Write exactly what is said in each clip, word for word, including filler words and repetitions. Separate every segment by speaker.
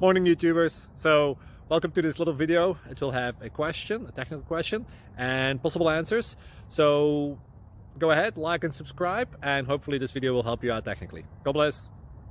Speaker 1: Morning YouTubers. So welcome to this little video. It will have a question, a technical question, and possible answers. So go ahead, like and subscribe, and hopefully this video will help you out technically. God bless.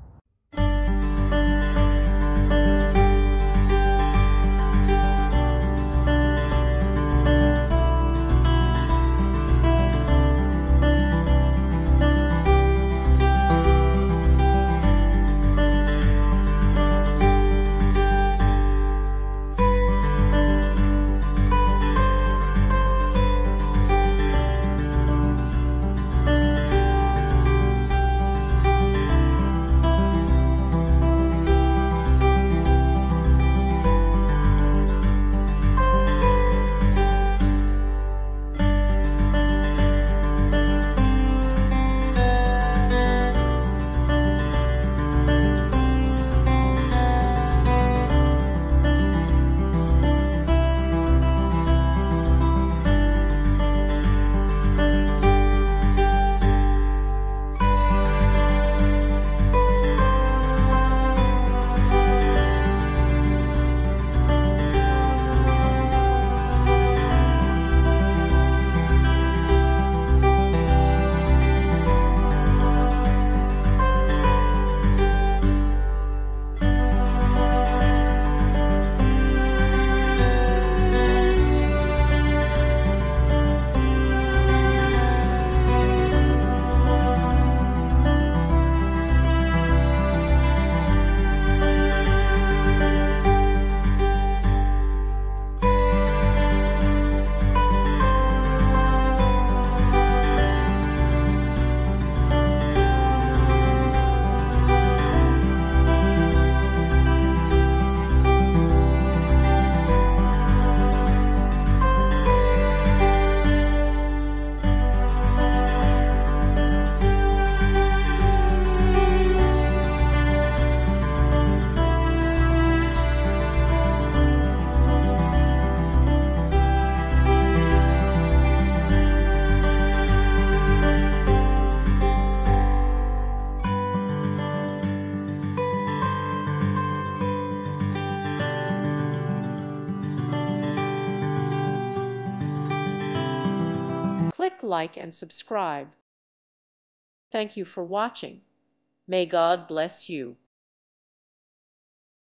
Speaker 2: Click like and subscribe. Thank you for watching. May God bless you.